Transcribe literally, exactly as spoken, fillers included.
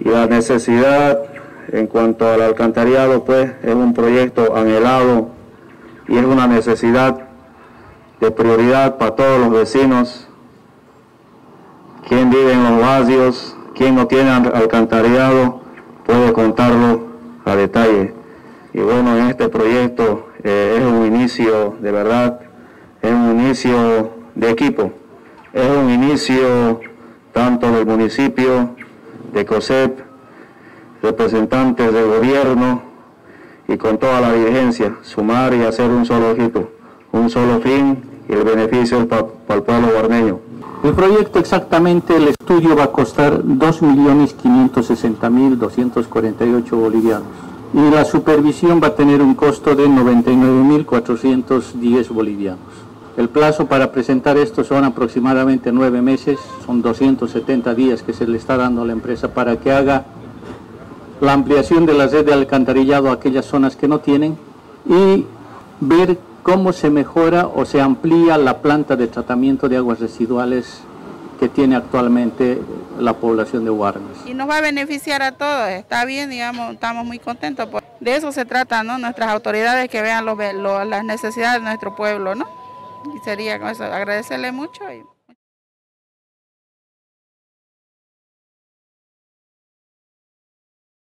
Y la necesidad en cuanto al alcantarillado, pues es un proyecto anhelado y es una necesidad de prioridad para todos los vecinos. Quien vive en los barrios, quien no tiene alcantarillado, puede contarlo a detalle. Y bueno, en este proyecto eh, es un inicio de verdad, es un inicio de equipo, es un inicio tanto del municipio, de COSEP, representantes del gobierno y con toda la dirigencia, sumar y hacer un solo objetivo, un solo fin y el beneficio para pa el pueblo guarneño. El proyecto exactamente, el estudio va a costar dos millones quinientos sesenta mil doscientos cuarenta y ocho bolivianos y la supervisión va a tener un costo de noventa y nueve mil cuatrocientos diez bolivianos. El plazo para presentar esto son aproximadamente nueve meses, son doscientos setenta días que se le está dando a la empresa para que haga la ampliación de la red de alcantarillado a aquellas zonas que no tienen y ver cómo se mejora o se amplía la planta de tratamiento de aguas residuales que tiene actualmente la población de Guarnes. Y nos va a beneficiar a todos, está bien, digamos, estamos muy contentos. De eso se trata, ¿no? Nuestras autoridades que vean lo, lo, las necesidades de nuestro pueblo, ¿no? Y sería con eso, agradecerle mucho. Y...